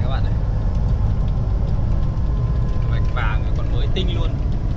các bạn này. Vạch vàng còn mới tinh luôn.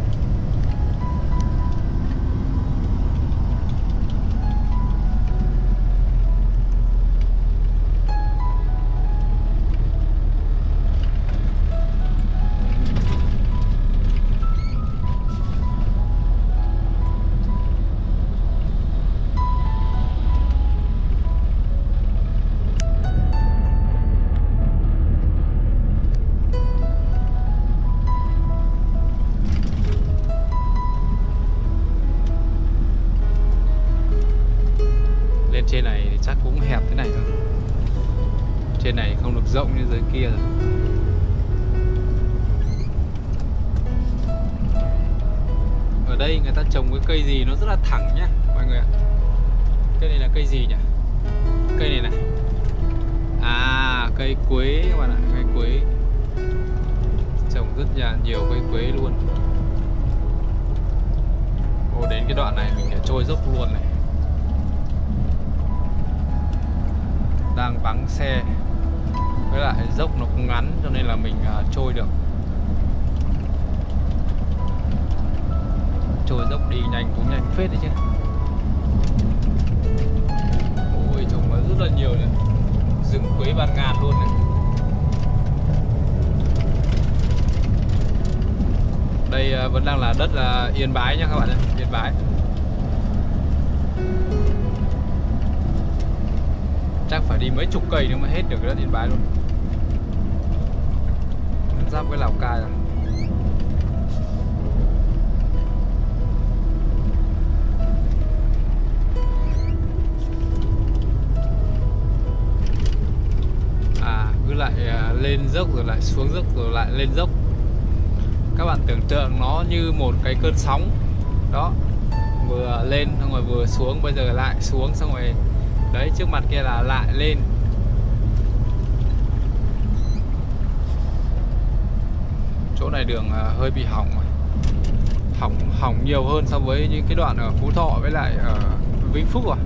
Trên này thì chắc cũng hẹp thế này thôi. Trên này không được rộng như dưới kia rồi. Ở đây người ta trồng cái cây gì nó rất là thẳng nhá mọi người ạ. Cây này là cây gì nhỉ? Cây này này. À, cây quế các bạn ạ, cây quế. Trồng rất là nhiều cây quế luôn. Ô, đến cái đoạn này mình phải trôi dốc luôn này. Đang vắng xe, với lại dốc nó cũng ngắn cho nên là mình trôi được. Trôi dốc đi nhanh cũng nhanh phết đấy chứ. Ôi trông nó rất là nhiều này. Rừng quế bạt ngàn luôn này. Đây vẫn đang là đất là Yên Bái nhá các bạn ơi, Yên Bái. Chắc phải đi mấy chục cây nữa mới hết được đất Yên Bái luôn. Giáp với Lào Cai rồi. À, cứ lại lên dốc rồi lại xuống dốc rồi lại lên dốc. Các bạn tưởng tượng nó như một cái cơn sóng. Đó, vừa lên xong rồi vừa xuống, bây giờ lại xuống xong rồi. Đấy, trước mặt kia là lại lên. Chỗ này đường hơi bị hỏng mà. Hỏng nhiều hơn so với những cái đoạn ở Phú Thọ với lại ở Vĩnh Phúc à.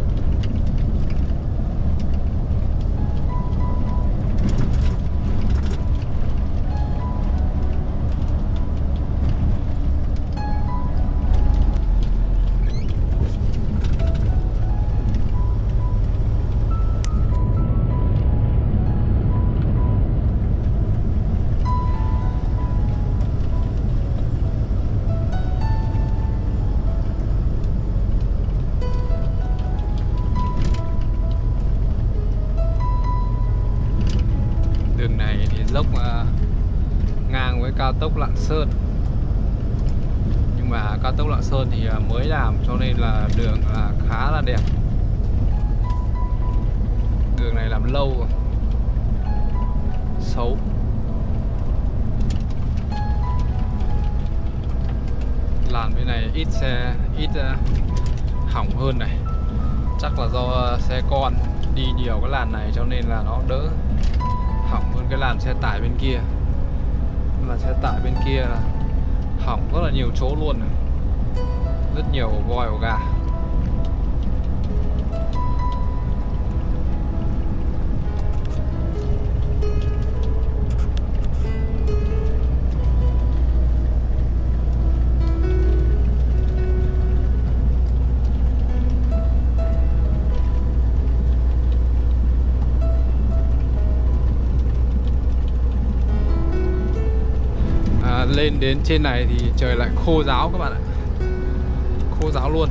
Đường này thì dốc ngang với cao tốc Lạng Sơn. Nhưng mà cao tốc Lạng Sơn thì mới làm cho nên là đường khá là đẹp. Đường này làm lâu rồi. Xấu. Làn bên này ít xe, ít hỏng hơn này. Chắc là do xe con đi nhiều cái làn này cho nên là nó đỡ hỏng hơn cái làn xe tải bên kia. Làn xe tải bên kia là hỏng rất là nhiều chỗ luôn này. Rất nhiều voi ổ gà. Lên đến trên này thì trời lại khô ráo các bạn ạ. Khô ráo luôn.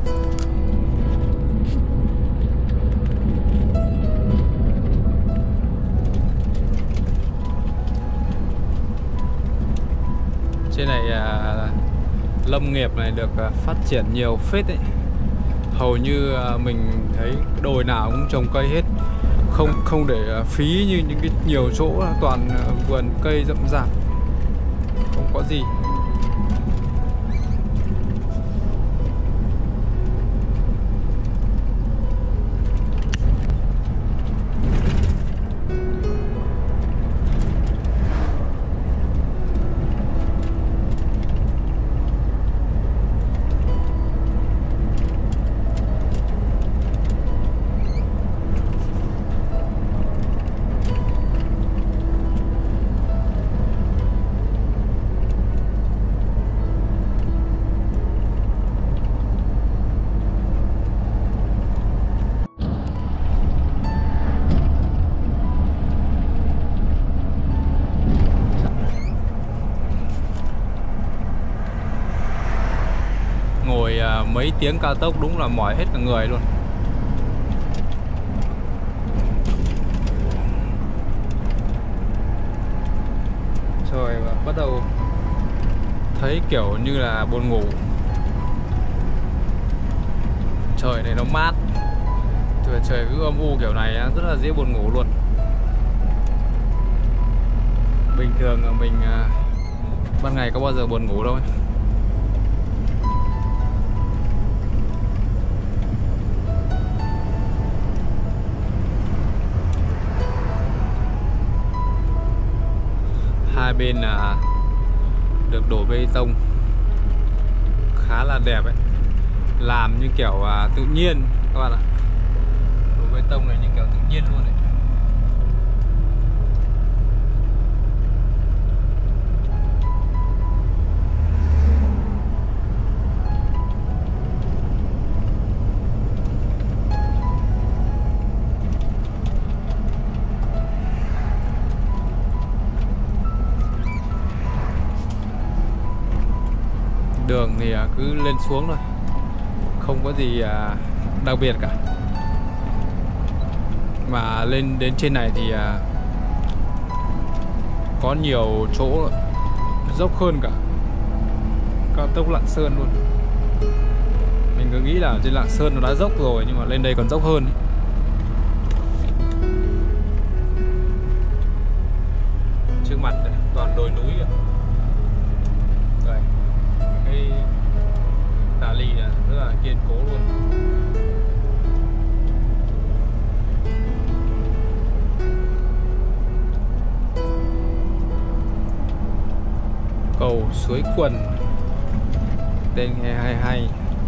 Trên này lâm nghiệp này được phát triển nhiều phết đấy. Hầu như mình thấy đồi nào cũng trồng cây hết. Không để phí như những cái nhiều chỗ toàn vườn cây rậm rạp. Không có gì. mấy tiếng cao tốc đúng là mỏi hết cả người luôn. Trời, và bắt đầu thấy kiểu như là buồn ngủ. Trời này nó mát, trời cứ âm u kiểu này rất là dễ buồn ngủ luôn. Bình thường mình ban ngày có bao giờ buồn ngủ đâu ấy. Hai bên là được đổ bê tông khá là đẹp ấy, làm như kiểu tự nhiên các bạn ạ. Đổ bê tông này như kiểu tự nhiên luôn ấy. Đường thì cứ lên xuống thôi, không có gì đặc biệt cả. Mà lên đến trên này thì có nhiều chỗ dốc hơn cả cao tốc Lạng Sơn luôn. Mình cứ nghĩ là trên Lạng Sơn nó đã dốc rồi, nhưng mà lên đây còn dốc hơn. Trước mặt này toàn đồi núi kìa. Đây, cái tà lì này rất là kiên cố luôn. Cầu Suối Quần, tên nghe hay hay.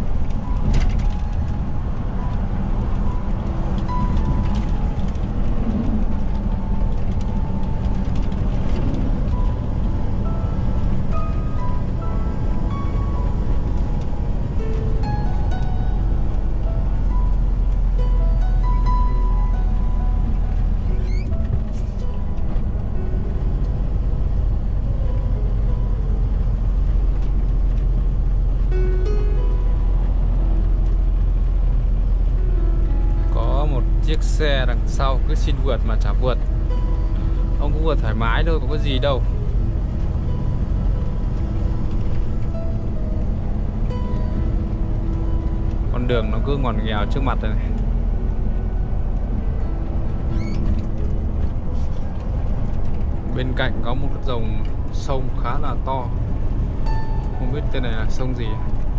Chiếc xe đằng sau cứ xin vượt mà chả vượt. Ông cũng vượt thoải mái thôi, có gì đâu. Con đường nó cứ ngoằn nghèo trước mặt này. Bên cạnh có một cái dòng sông khá là to, không biết tên này là sông gì,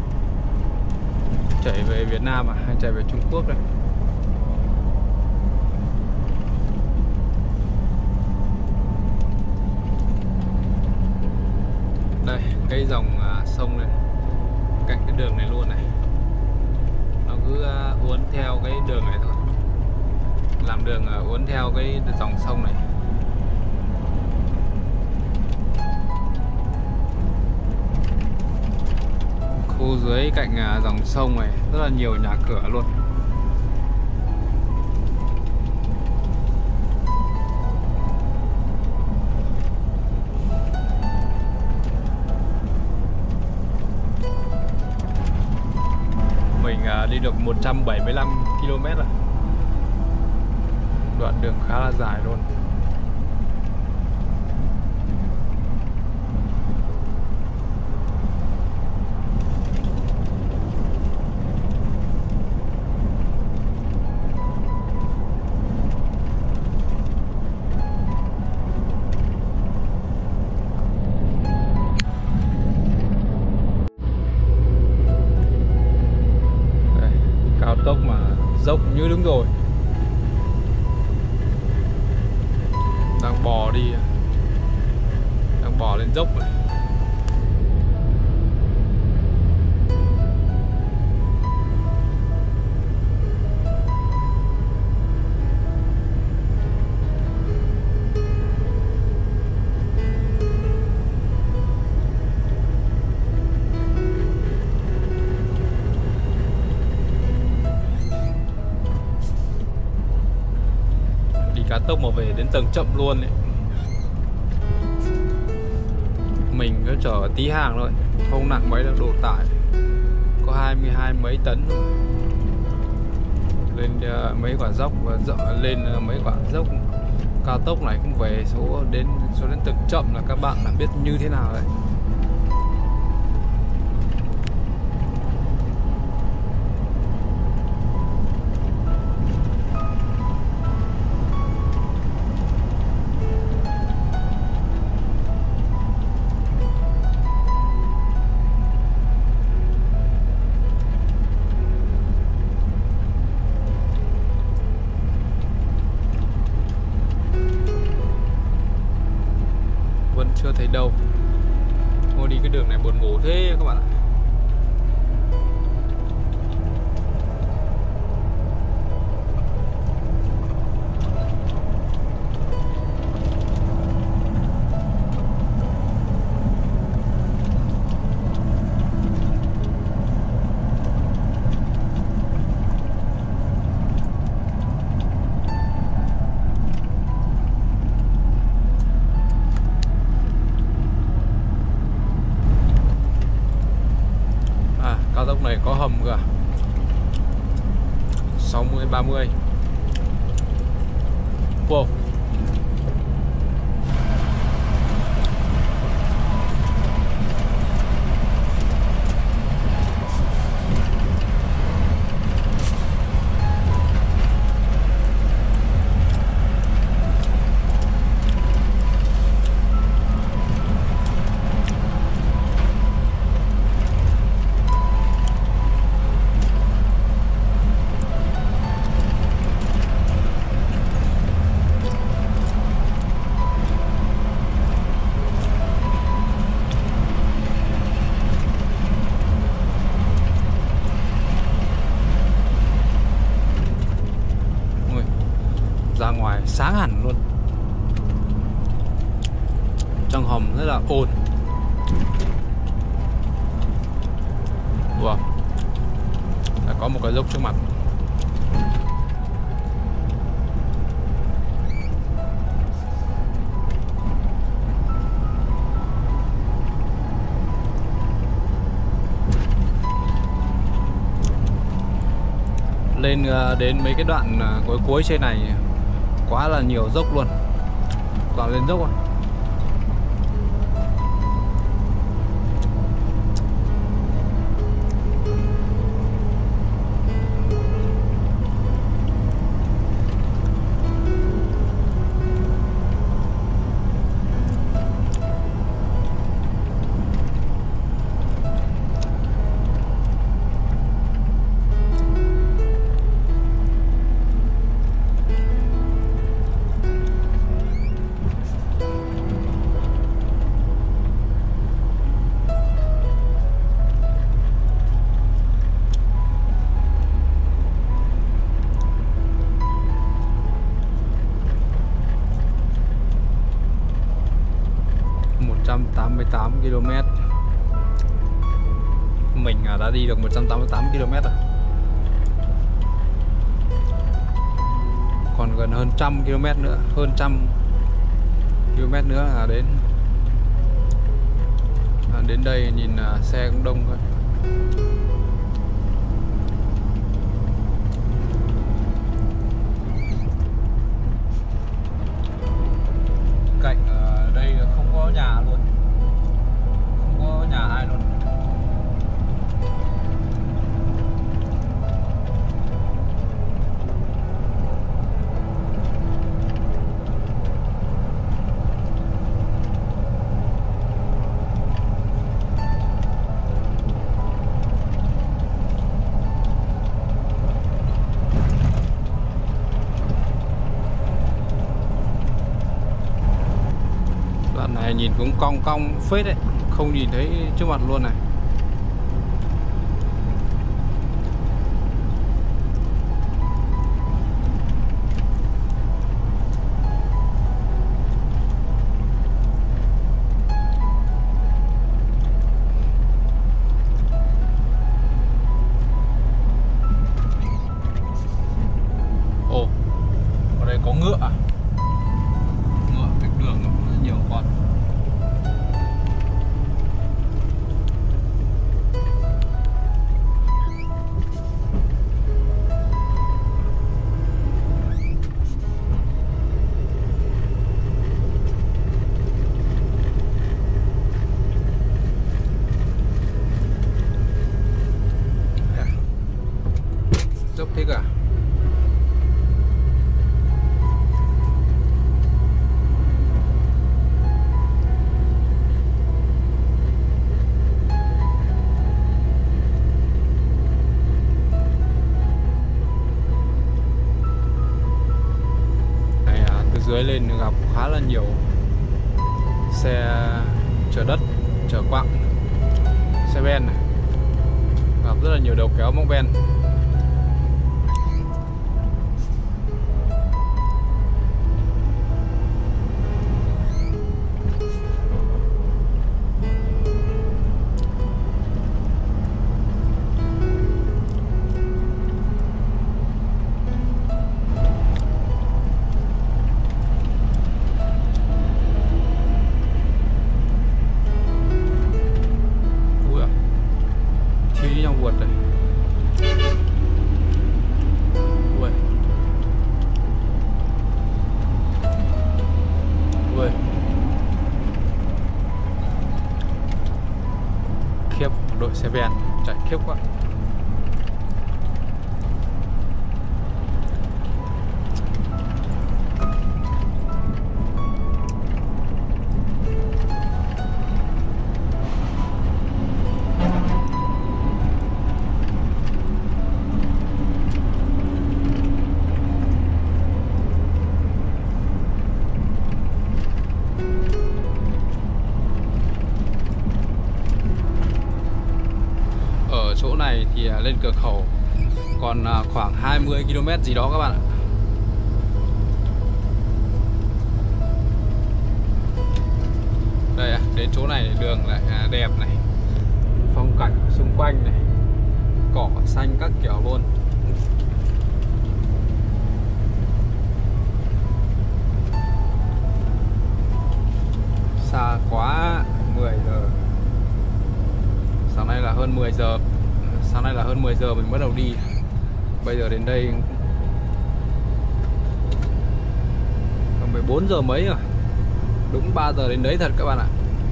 chảy về Việt Nam hay chảy về Trung Quốc đây. Đây, cái dòng sông này cạnh cái đường này luôn này, nó cứ uốn theo cái đường này thôi, làm đường uốn theo cái dòng sông này. Khu dưới cạnh dòng sông này rất là nhiều nhà cửa luôn. Mình đi được 175 km rồi. Đoạn đường khá là dài luôn. Tốc mà dốc như đứng rồi, đang bò đi, đang bò lên dốc này. Cá tốc mà về đến tầng chậm luôn ấy. Mình cứ chở tí hàng thôi, không nặng mấy đâu, đồ tải có 22 mấy tấn rồi. Lên mấy quả dốc và lên mấy quả dốc cao tốc này cũng về số đến từng chậm là các bạn là biết như thế nào đấy. Vẫn chưa thấy đâu. Ôi đi cái đường này buồn ngủ thế các bạn ạ. Cao tốc này có hầm cơ à? 60-30. Wow. Ra ngoài sáng hẳn luôn. Trong hầm rất là ồn. Wow. Đã có một cái dốc trước mặt. Lên đến mấy cái đoạn cuối trên này quá là nhiều dốc luôn, toàn lên dốc rồi. ...188 km. Mình đã đi được 188 km rồi. Còn gần hơn 100 km nữa. Hơn 100 km nữa là đến. Đến đây nhìn xe cũng đông thôi. Cạnh đây không có nhà luôn, không có nhà ai luôn. Đoạn này nhìn cũng cong cong phết đấy, không nhìn thấy trước mặt luôn này. Ồ, ở đây có ngựa à? Ngựa cách đường nó cũng nhiều con. dưới lên gặp khá là nhiều xe chở đất, chở quặng, xe ben này, gặp rất là nhiều đầu kéo móc ben. Khiếp, đội xe ben chạy khiếp quá. Chỗ này thì lên cửa khẩu còn khoảng 20 km gì đó các bạn ạ. Đây đến chỗ này đường lại đẹp này, phong cảnh xung quanh này, cỏ xanh các kiểu luôn. Xa quá, 10 giờ. Sáng nay là hơn 10 giờ. Sáng nay là hơn 10 giờ mình bắt đầu đi. Bây giờ đến đây 14 giờ mấy rồi. Đúng 3 giờ đến đấy thật các bạn ạ.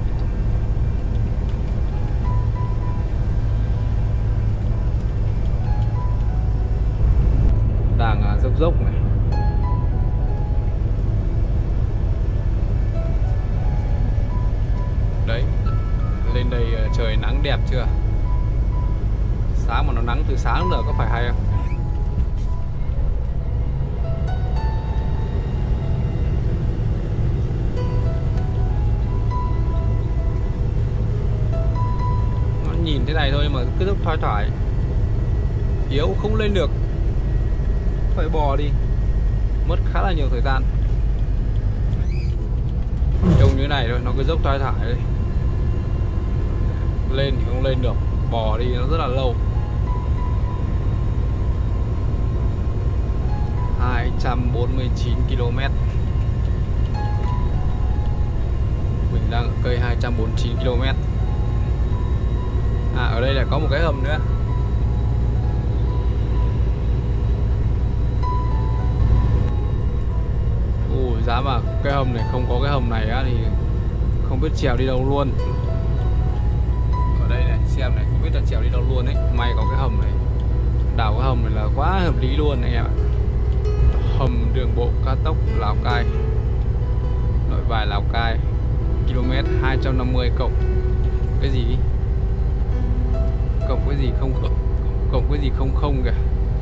Đang dốc dốc này. Đấy, lên đây trời nắng đẹp chưa? Sáng mà nó nắng từ sáng giờ có phải hay không? Nó nhìn thế này thôi mà cứ dốc thoai thoải, yếu không lên được, phải bò đi, mất khá là nhiều thời gian. Trông như thế này thôi, nó cứ dốc thoai thoải đây. Lên thì không lên được, bò đi nó rất là lâu. 249 km. Mình đang ở cây 249 km. Ở đây là có một cái hầm nữa. Giá mà cái hầm này không có cái hầm này á thì không biết trèo đi đâu luôn. Ở đây này, xem này, không biết là trèo đi đâu luôn ấy. May có cái hầm này. Đào cái hầm này là quá hợp lý luôn anh em ạ. Hầm đường bộ cao tốc Lào Cai, Nội Bài Lào Cai, km 250 cộng cái gì? Cộng cái gì không, cộng cái gì không không kìa.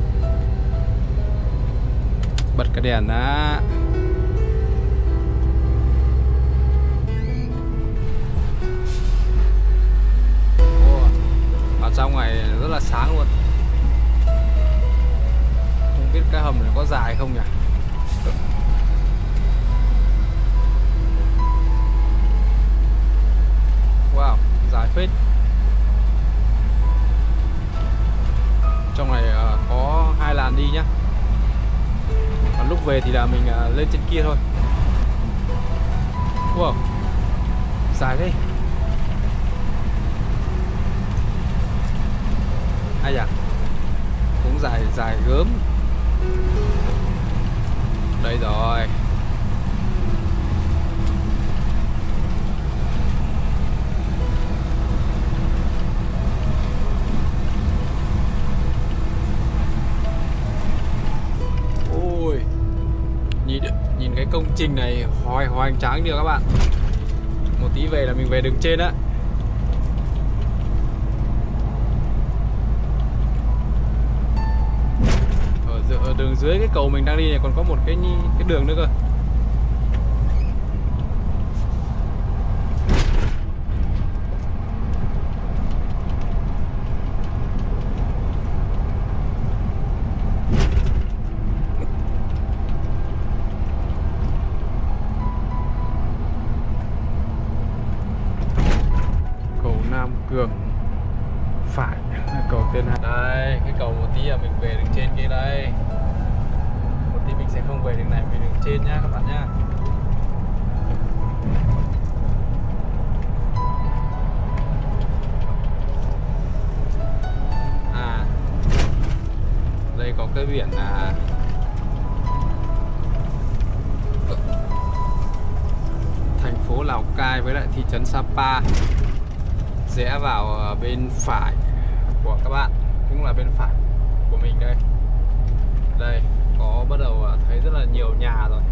Bật cái đèn á. Ở trong này rất là sáng luôn. Không biết cái hầm này có dài không nhỉ? Wow, dài phết. Trong này có 2 làn đi nhá. Còn lúc về thì là mình lên trên kia thôi. Wow, dài thế. Ai da, cũng dài gớm. Đây rồi. Ôi, nhìn cái công trình này hoành tráng chưa các bạn. Một tí về là mình về đường trên á. Ở đường dưới cái cầu mình đang đi này còn có một cái đường nữa cơ. Cương. Phải, cầu Tiên Hà. Đây, cái cầu một tí là mình về đường trên kia đây. Một tí mình sẽ không về đường này, về đường trên nhá các bạn nhá. À, đây có cái biển là thành phố Lào Cai với lại thị trấn Sapa. Rẽ vào bên phải của các bạn, cũng là bên phải của mình đây. Đây, có bắt đầu thấy rất là nhiều nhà rồi.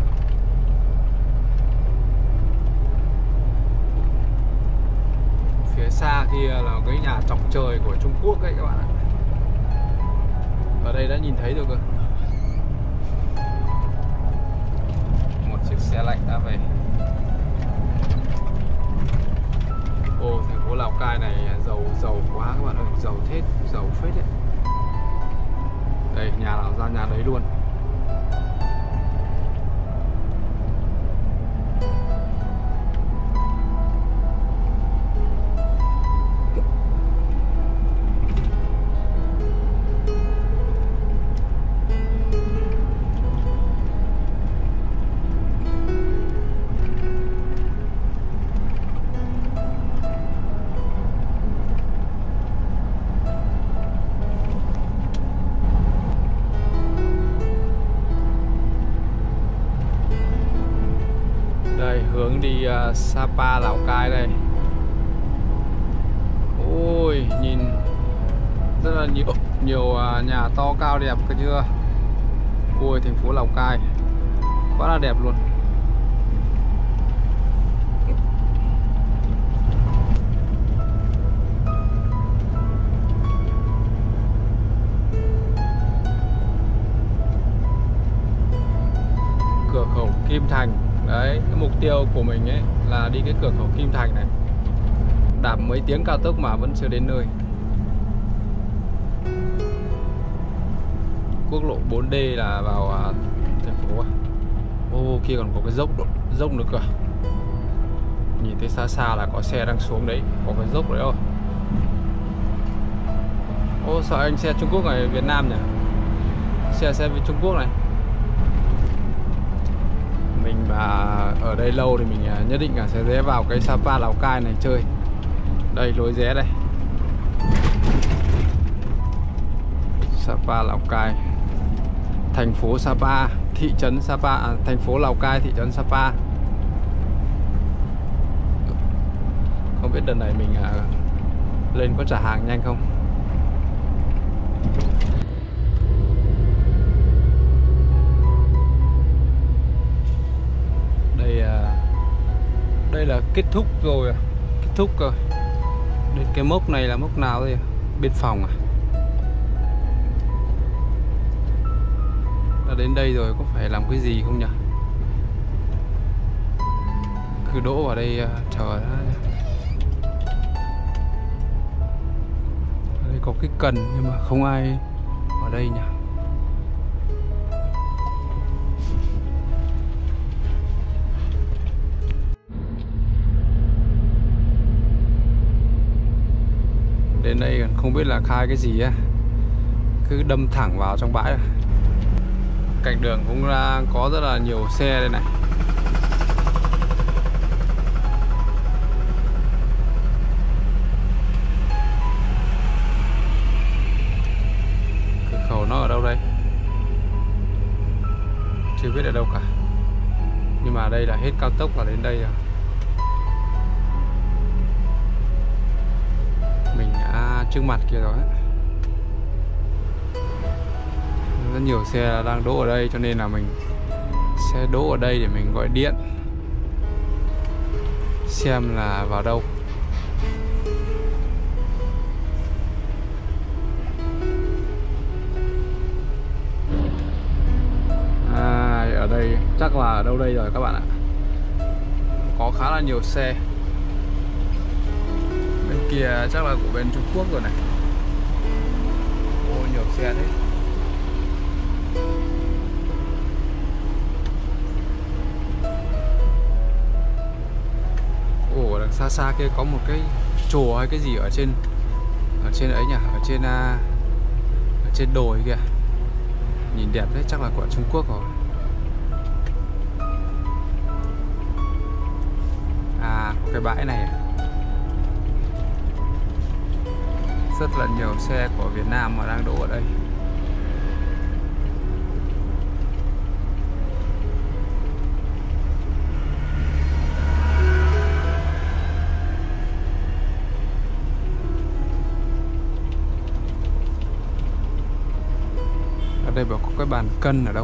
Phía xa kia là cái nhà chọc trời của Trung Quốc đấy các bạn ạ. Ở đây đã nhìn thấy rồi cơ. Một chiếc xe lạnh đã về. Ồ, thành phố Lào Cai này giàu quá các bạn ơi, giàu thế, giàu phết đấy. Đây, nhà nào ra nhà đấy luôn. Hướng đi Sapa, Lào Cai đây. Ôi, nhìn rất là nhiều nhà to cao đẹp cơ chưa. Ôi, thành phố Lào Cai quá là đẹp luôn. Cửa khẩu Kim Thành. Đấy, cái mục tiêu của mình ấy là đi cái cửa khẩu Kim Thành này. Đạp mấy tiếng cao tốc mà vẫn chưa đến nơi. Quốc lộ 4D là vào thành phố. Ô, kia còn có cái dốc nữa cơ. Nhìn thấy xa xa là có xe đang xuống đấy, có cái dốc đấy rồi. Ô, sợ anh xe Trung Quốc này Việt Nam nhỉ? Xe Việt Trung Quốc này. Mình mà ở đây lâu thì mình nhất định là sẽ rẽ vào cái Sapa Lào Cai này chơi. Đây, lối rẽ đây. Sapa Lào Cai, thành phố Sapa, thị trấn Sapa, thành phố Lào Cai, thị trấn Sapa. Không biết đợt này mình lên có trả hàng nhanh không. Đây là kết thúc rồi, kết thúc rồi. Đến cái mốc này là mốc nào đây? Biên phòng à? Đã đến đây rồi, có phải làm cái gì không nhỉ? Cứ đỗ vào đây chờ. Đây có cái cần nhưng mà không ai ở đây nhỉ? Đến đây còn không biết là khai cái gì á, cứ đâm thẳng vào trong bãi. Cạnh đường cũng có rất là nhiều xe đây này. Cửa khẩu nó ở đâu đây? Chưa biết ở đâu cả. Nhưng mà đây là hết cao tốc và đến đây rồi. Mình đã trước mặt kia rồi. Rất nhiều xe đang đỗ ở đây cho nên là mình sẽ đỗ ở đây để mình gọi điện xem là vào đâu. Ở đây chắc là ở đâu đây rồi các bạn ạ. Có khá là nhiều xe. Bên kia chắc là của bên Trung Quốc rồi này. Ôi, nhiều xe thế. Ồ, đằng xa xa kia có một cái chùa hay cái gì ở trên ấy nhỉ, ở trên đồi kìa. Nhìn đẹp đấy, chắc là của Trung Quốc rồi. À, có cái bãi này rất là nhiều xe của Việt Nam mà đang đỗ ở đây. Ở đây bảo có cái bàn cân ở đâu.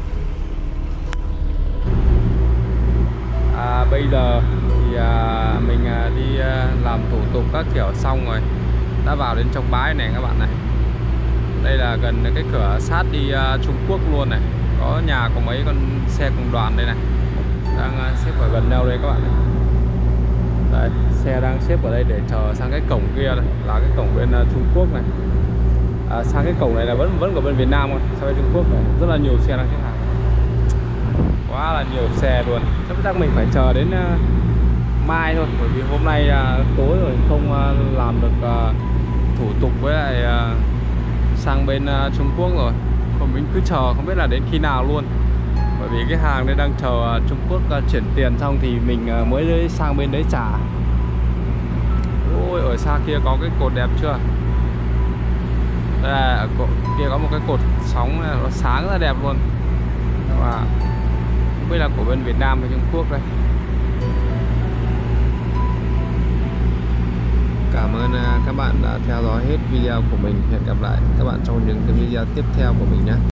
Bây giờ thì mình đi làm thủ tục các kiểu xong rồi, đã vào đến trong bãi này các bạn này. Đây là gần cái cửa sát đi Trung Quốc luôn này. Có nhà có mấy con xe cùng đoàn đây này, đang xếp ở gần nhau đây các bạn này. Đây, xe đang xếp ở đây để chờ sang cái cổng kia này, là cái cổng bên Trung Quốc này. Sang cái cổng này là vẫn của bên Việt Nam thôi, sang bên Trung Quốc này rất là nhiều xe đang xếp hàng, quá là nhiều xe luôn. Chắc mình phải chờ đến mai thôi, bởi vì hôm nay tối rồi không làm được thủ tục với lại sang bên Trung Quốc rồi. Còn mình cứ chờ không biết là đến khi nào luôn, bởi vì cái hàng đây đang chờ Trung Quốc chuyển tiền xong thì mình mới sang bên đấy trả. Ôi, ở xa kia có cái cột đẹp chưa? Đây là ở kia có một cái cột sóng này, nó sáng rất là đẹp luôn. Và không biết là của bên Việt Nam hay Trung Quốc đây. Cảm ơn các bạn đã theo dõi hết video của mình. Hẹn gặp lại các bạn trong những cái video tiếp theo của mình nhé.